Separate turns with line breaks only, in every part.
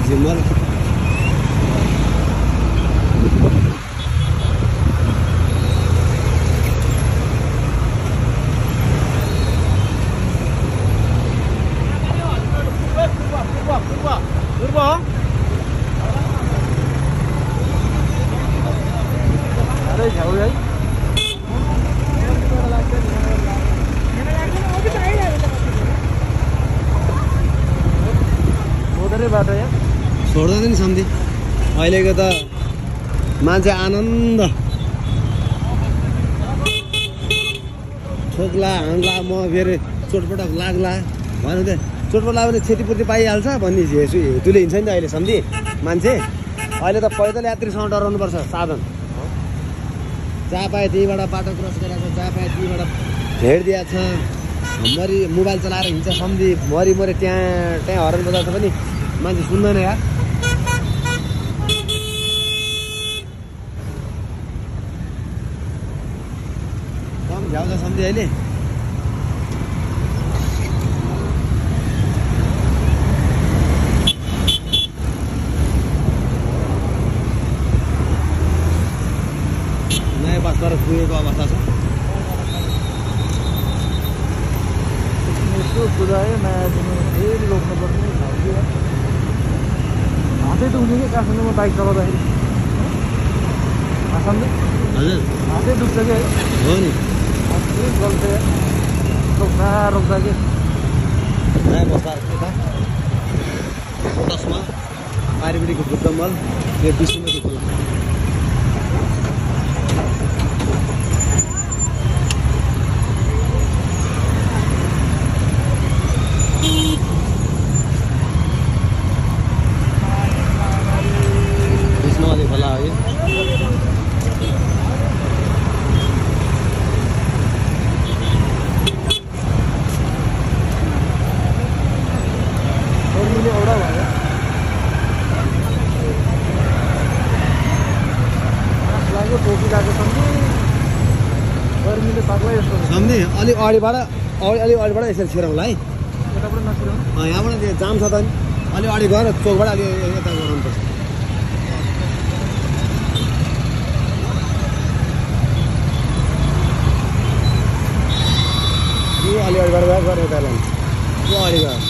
जिम्मल छोड्दैन नि सम्झी अहिलेको त मान्छे आनन्द ठोक्ला हान्ला म फेरि चोटपटक लाग्ला भन्नु त चोटपटक लाग्यो भने क्षतिपूर्ति पाइहाल्छ भन्ने हेतुले हिँड्छ नि त अहिले सम्झी मान्छे अहिले त पैदल यात्रीसँग डराउनुपर्छ साधन जहाँ पाए त्यहीँबाट बाटो क्रस गरेको जहाँ पाए त्यहीँबाट हेरिदिएको छ मरि मोबाइल चलाएर हिँड्छ सम्झी मरि त्यहाँ हर्न बजाउँछ पनि मान्छे सुन्दैन यार कम झ्याउँछ सम्झी अहिले नयाँ बस तर पुगेको अवस्था छ
कुदायो नयाँ दिनु फेरि रोक्नुपर्ने हातै दुख्ने कि काठमाडौँमा बाइक चलाउँदाखेरि
हजुर
हातै दुख्छ कि
हो नि
गल्छ रोक्दा कि
नयाँ बस्दा यता दसमा पारिपट्टिको बुद्ध मल यो विष्णुमती खोला विष्णुमती खोला हो यो सम्झी अलिक अगाडिबाट यसरी छिराउँला है यहाँबाट त्यो जाम छ त नि अलिक अगाडि गएर चोकबाट अलि यता गराउनुपर्छ यो अलि अगाडिबाट गएर यता लानु यो अगाडि गएर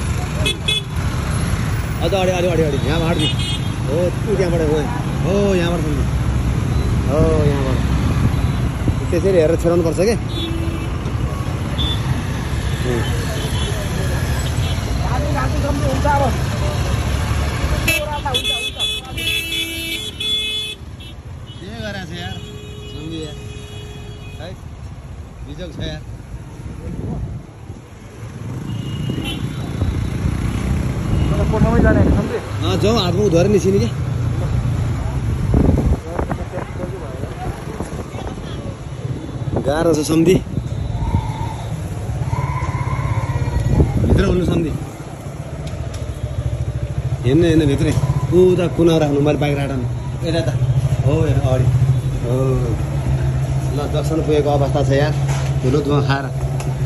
अझ अगाडि यहाँबाट हाट्नु हो तँ त्यहाँबाट हो यहाँबाट सम्झी हो यहाँबाट त्यसरी हेरेर छिराउनु पर्छ कि के गरेको छ यार सम्झी यार है बिजोग छ यार
कोठामै जाने होइन सम्झे
जाउँ हातमा उधर निस्किने कि गाह्रो छ सम्झी भित्र हुनु सम्झी हेर्नु भित्रै उता कुना राख्नु मैले बाइक राख्नु यता त हो हेर्नु अगाडि हो ल जक्सन पुगेको अवस्था छ यार धुलो धुवा खाएर